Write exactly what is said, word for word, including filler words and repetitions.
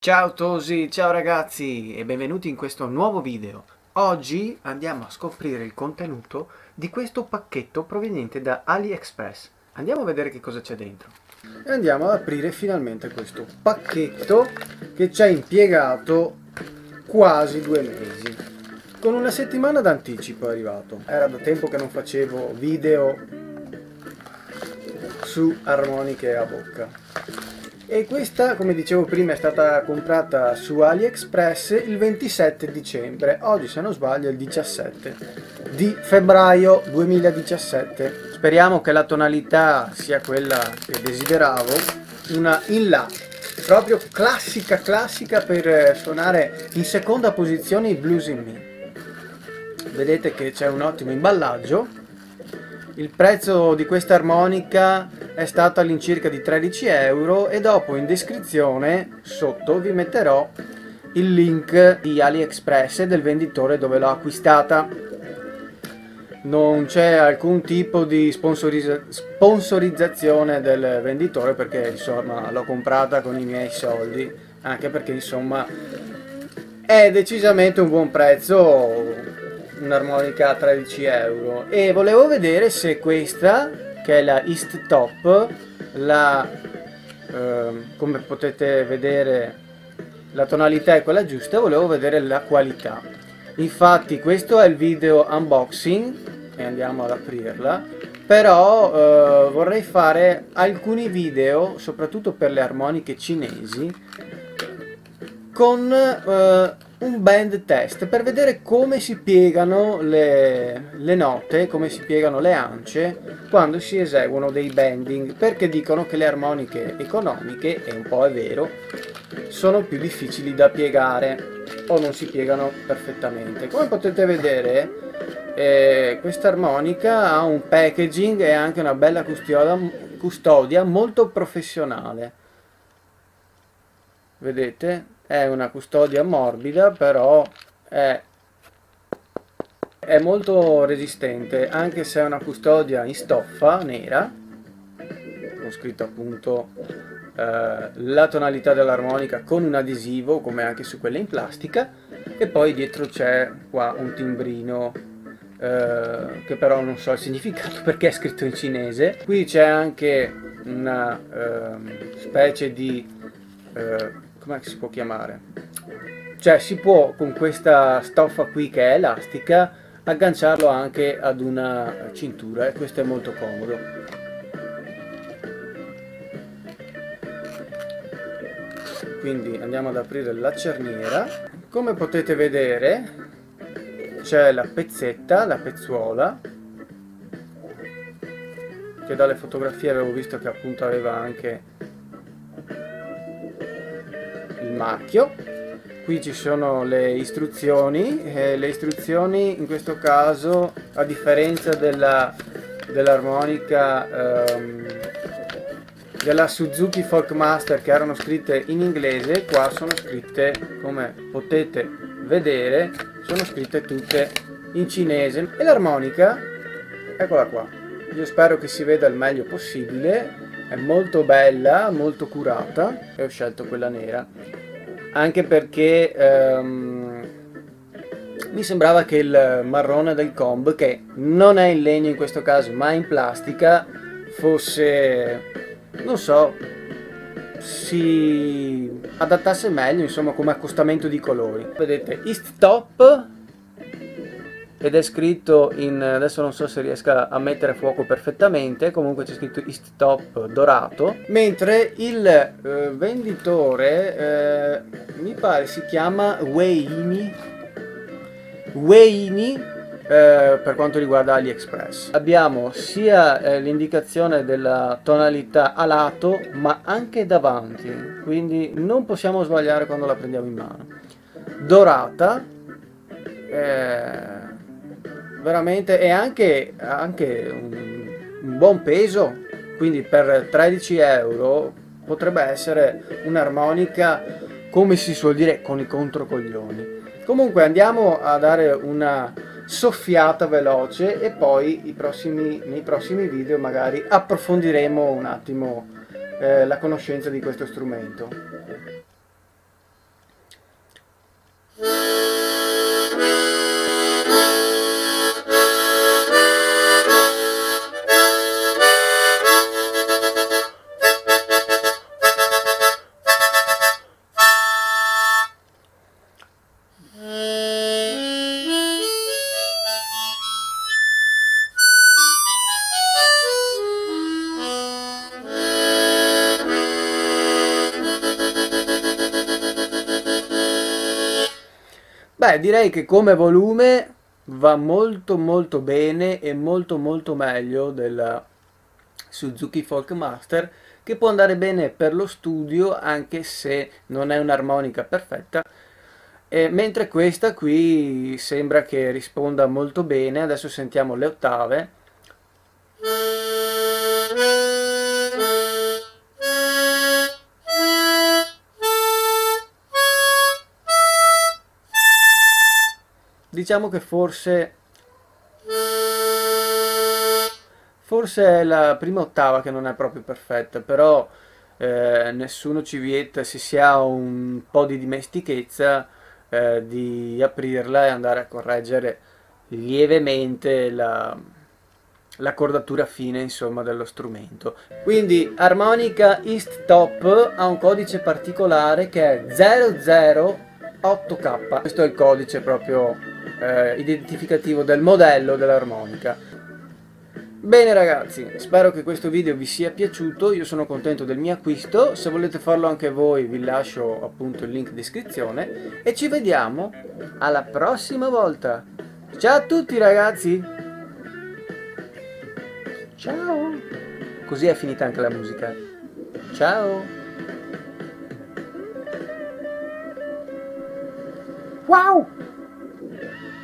Ciao Tosi, ciao ragazzi e benvenuti in questo nuovo video. Oggi andiamo a scoprire il contenuto di questo pacchetto proveniente da AliExpress. Andiamo a vedere che cosa c'è dentro. E andiamo ad aprire finalmente questo pacchetto che ci ha impiegato quasi due mesi. Con una settimana d'anticipo è arrivato. Era da tempo che non facevo video su armoniche a bocca. E questa, come dicevo prima, è stata comprata su AliExpress il ventisette dicembre. Oggi, se non sbaglio, è il diciassette di febbraio duemiladiciassette. Speriamo che la tonalità sia quella che desideravo, una in La, proprio classica classica per suonare in seconda posizione i blues in Mi. Vedete che c'è un ottimo imballaggio. Il prezzo di questa armonica è stato all'incirca di tredici euro e dopo in descrizione sotto vi metterò il link di AliExpress e del venditore dove l'ho acquistata. Non c'è alcun tipo di sponsorizza sponsorizzazione del venditore perché insomma l'ho comprata con i miei soldi, anche perché insomma è decisamente un buon prezzo, un'armonica a tredici euro. E volevo vedere se questa, che è la East Top, la eh, come potete vedere la tonalità è quella giusta, volevo vedere la qualità. Infatti questo è il video unboxing e andiamo ad aprirla, però eh, vorrei fare alcuni video soprattutto per le armoniche cinesi con eh, un band test per vedere come si piegano le, le note, come si piegano le ance quando si eseguono dei bending, perché dicono che le armoniche economiche, e un po' è vero, sono più difficili da piegare o non si piegano perfettamente. Come potete vedere eh, questa armonica ha un packaging e anche una bella custodia, custodia molto professionale. Vedete? È una custodia morbida, però è, è molto resistente, anche se è una custodia in stoffa nera, con scritto appunto eh, la tonalità dell'armonica con un adesivo, come anche su quelle in plastica, e poi dietro c'è qua un timbrino eh, che però non so il significato perché è scritto in cinese. Qui c'è anche una eh, specie di... Eh, come si può chiamare? Cioè si può con questa stoffa qui che è elastica agganciarlo anche ad una cintura e questo è molto comodo. Quindi andiamo ad aprire la cerniera. Come potete vedere c'è la pezzetta, la pezzuola, che dalle fotografie avevo visto che appunto aveva anche il marchio. Qui ci sono le istruzioni e le istruzioni in questo caso, a differenza della dell'armonica ehm, della Suzuki Folkmaster che erano scritte in inglese, qua sono scritte, come potete vedere, sono scritte tutte in cinese. E l'armonica, eccola qua, io spero che si veda il meglio possibile. È molto bella, molto curata e ho scelto quella nera anche perché ehm, mi sembrava che il marrone del comb, che non è in legno in questo caso ma in plastica, fosse, non so, si adattasse meglio insomma come accostamento di colori. Vedete East Top ed è scritto in, adesso non so se riesca a mettere a fuoco perfettamente, comunque c'è scritto East Top dorato, mentre il eh, venditore eh, mi pare si chiama Weini Weini eh, per quanto riguarda AliExpress. Abbiamo sia eh, l'indicazione della tonalità a lato ma anche davanti, quindi non possiamo sbagliare quando la prendiamo in mano. Dorata, eh, veramente, e anche, anche un, un buon peso, quindi per tredici euro potrebbe essere un'armonica, come si suol dire, con i controcoglioni. Comunque andiamo a dare una soffiata veloce e poi i prossimi, nei prossimi video magari approfondiremo un attimo eh, la conoscenza di questo strumento. Beh, direi che come volume va molto molto bene e molto molto meglio della Suzuki Folkmaster, che può andare bene per lo studio anche se non è un'armonica perfetta. E mentre questa qui sembra che risponda molto bene. Adesso sentiamo le ottave. Diciamo che forse forse è la prima ottava che non è proprio perfetta, però eh, nessuno ci vieta, se si ha un po' di dimestichezza, eh, di aprirla e andare a correggere lievemente la, la cordatura fine, insomma, dello strumento. Quindi armonica East Top ha un codice particolare che è zero zero otto K. Questo è il codice proprio eh, identificativo del modello dell'armonica. Bene ragazzi, spero che questo video vi sia piaciuto, io sono contento del mio acquisto, se volete farlo anche voi vi lascio appunto il link in descrizione e ci vediamo alla prossima volta. Ciao a tutti ragazzi! Ciao! Così è finita anche la musica. Ciao! Wow!